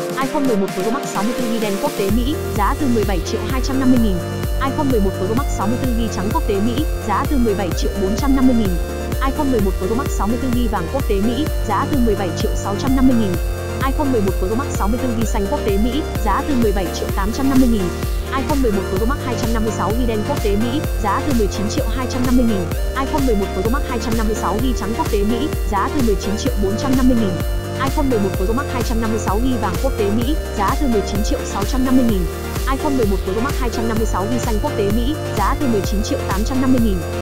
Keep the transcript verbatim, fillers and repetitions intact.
iPhone mười một Pro Max sáu mươi tư gi ga bai đen quốc tế Mỹ, giá từ mười bảy triệu hai trăm năm mươi nghìn. iPhone mười một Pro Max sáu mươi tư gi ga bai trắng quốc tế Mỹ, giá từ mười bảy triệu bốn trăm năm mươi nghìn. iPhone mười một Pro Max sáu mươi tư gi ga bai vàng quốc tế Mỹ, giá từ mười bảy triệu sáu trăm năm mươi nghìn. iPhone mười một Pro Max sáu mươi tư gi ga bai xanh quốc tế Mỹ, giá từ mười bảy triệu tám trăm năm mươi nghìn. iPhone mười một Pro Max hai trăm năm mươi sáu gi ga bai đen quốc tế Mỹ, giá từ mười chín triệu hai trăm năm mươi nghìn. iPhone mười một Pro Max hai trăm năm mươi sáu gi ga bai trắng quốc tế Mỹ, giá từ mười chín triệu bốn trăm năm mươi nghìn. iPhone mười một Pro Max hai trăm năm mươi sáu gi ga bai vàng quốc tế Mỹ, giá từ mười chín triệu sáu trăm năm mươi nghìn. iPhone mười một Pro Max hai trăm năm mươi sáu gi ga bai xanh quốc tế Mỹ, giá từ mười chín triệu tám trăm năm mươi nghìn.